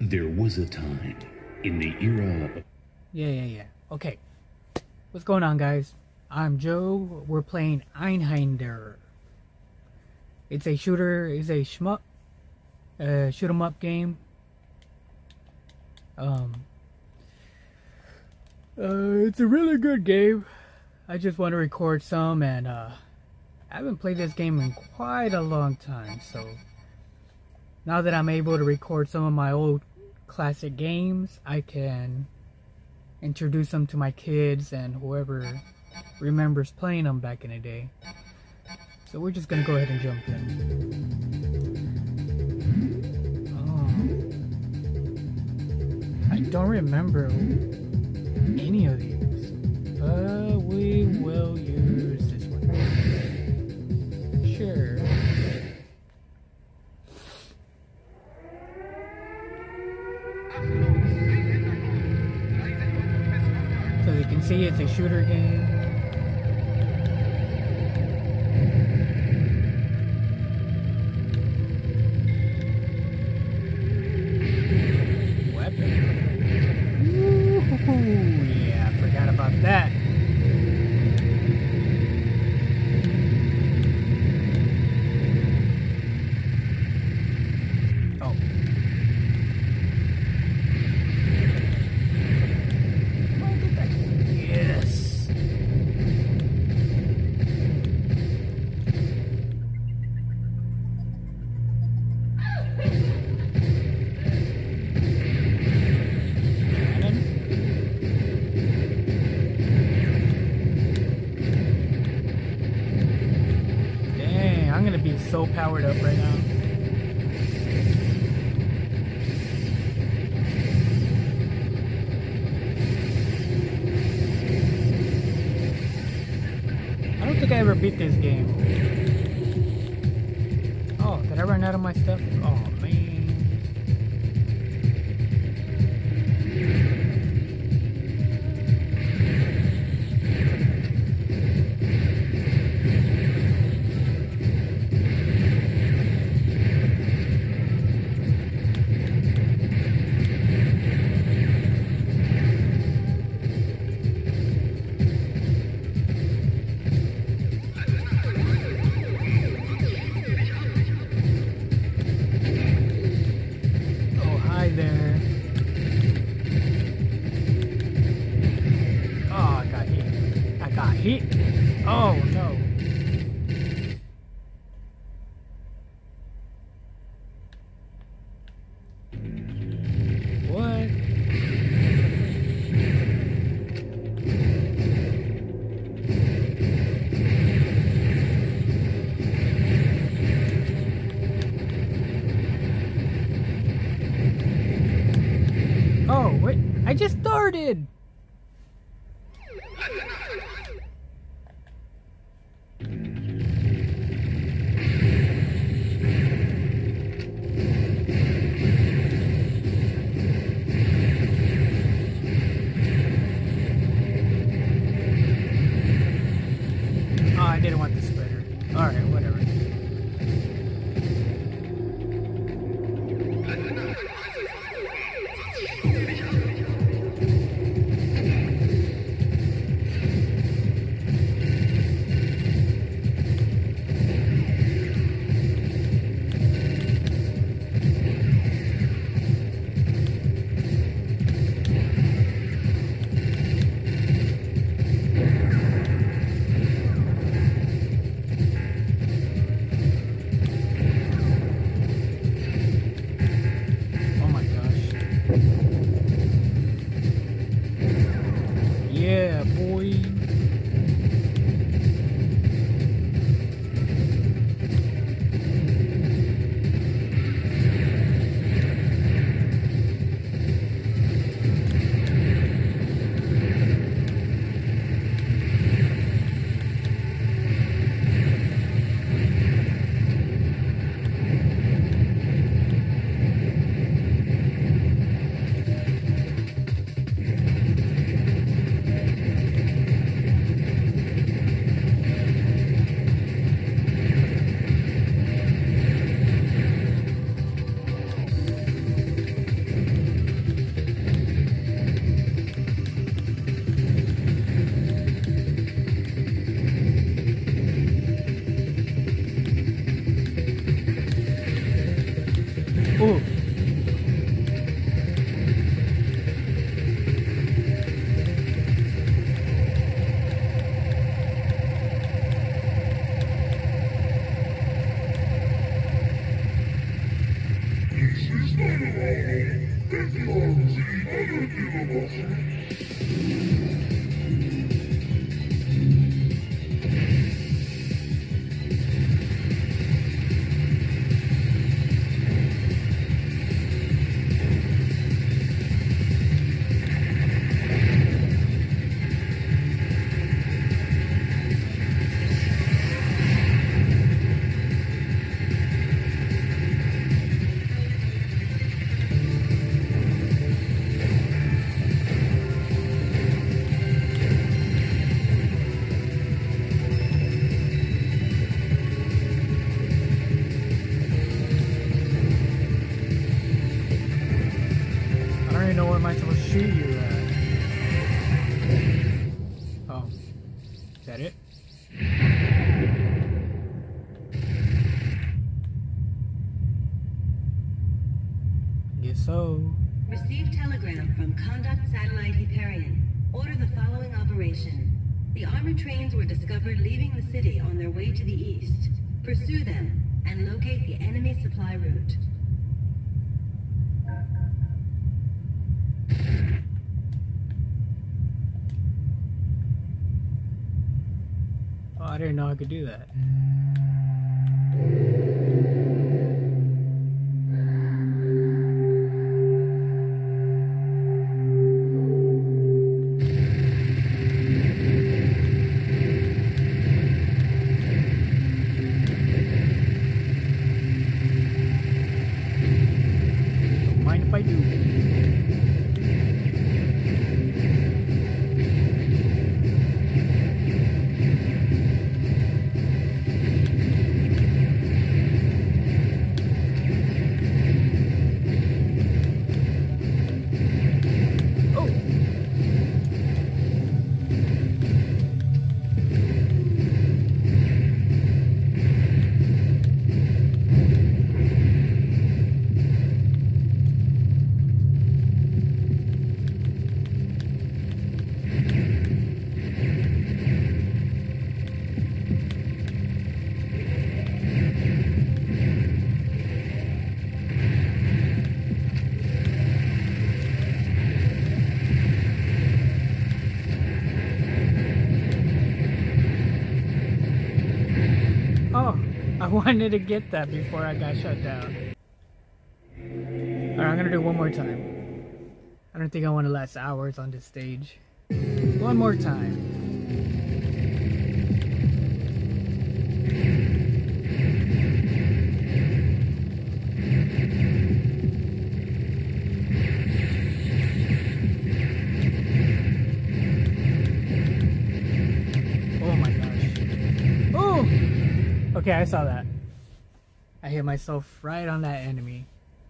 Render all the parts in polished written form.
There was a time in the era of... Yeah. Okay. What's going on, guys? I'm Joe. We're playing Einhander. It's a shooter, it's a shmup, shoot 'em up game. It's a really good game. I just want to record some, and I haven't played this game in quite a long time, so now that I'm able to record some of my old classic games, I can introduce them to my kids and whoever remembers playing them back in the day. So we're just gonna go ahead and jump in. I don't remember any of these. We will use this one. Sure. So you can see it's a shooter game. Yeah, I forgot about that. Oh. Yes. I'm gonna be so powered up right now. I don't think I ever beat this game. Oh, did I run out of my stuff? Oh man. There. Oh, I got hit. I got hit. Oh no. What? Oh, wait, I just started! Oh, I didn't want the splitter. Alright, whatever. Yeah, boy. that it? Guess so. Received telegram from Conduct Satellite Hyperion. Order the following operation. The armored trains were discovered leaving the city on their way to the east. Pursue them and locate the enemy supply route. Oh, I didn't know I could do that. Don't mind if I do. I wanted to get that before I got shut down. Alright, I'm gonna do one more time. I don't think I want to last hours on this stage. One more time. Oh my gosh. Oh! Okay, I saw that. I hit myself right on that enemy.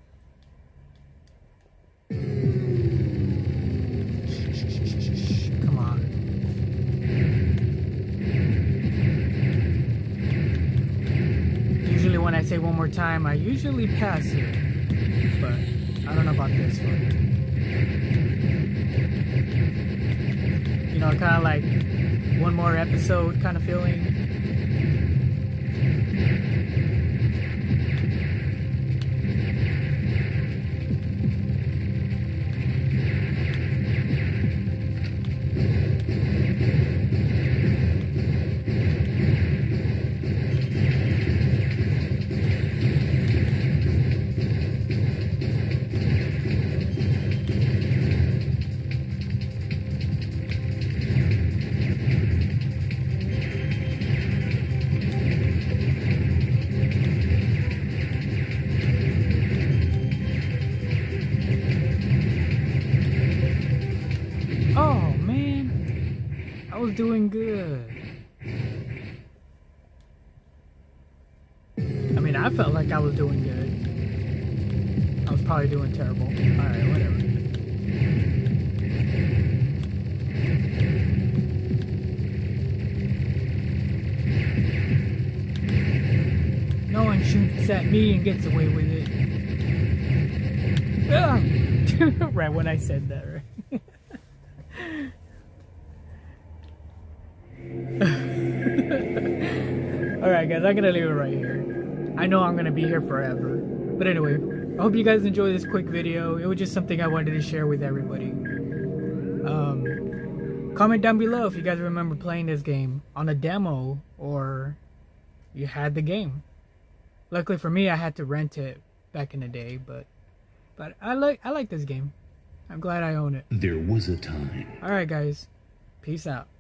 Come on. Usually when I say one more time, I usually pass it. But I don't know about this one. You know, kind of like one more episode kind of feeling. Oh man, I was doing good. I mean, I felt like I was doing good. I was probably doing terrible. Alright, whatever. No one shoots at me and gets away with it. Ah! Right when I said that, right? Alright guys, I'm gonna leave it right here. I know I'm gonna be here forever. But anyway, I hope you guys enjoyed this quick video. It was just something I wanted to share with everybody. Comment down below if you guys remember playing this game on a demo or you had the game. Luckily for me, I had to rent it back in the day, but I like this game. I'm glad I own it. There was a time. Alright guys, peace out.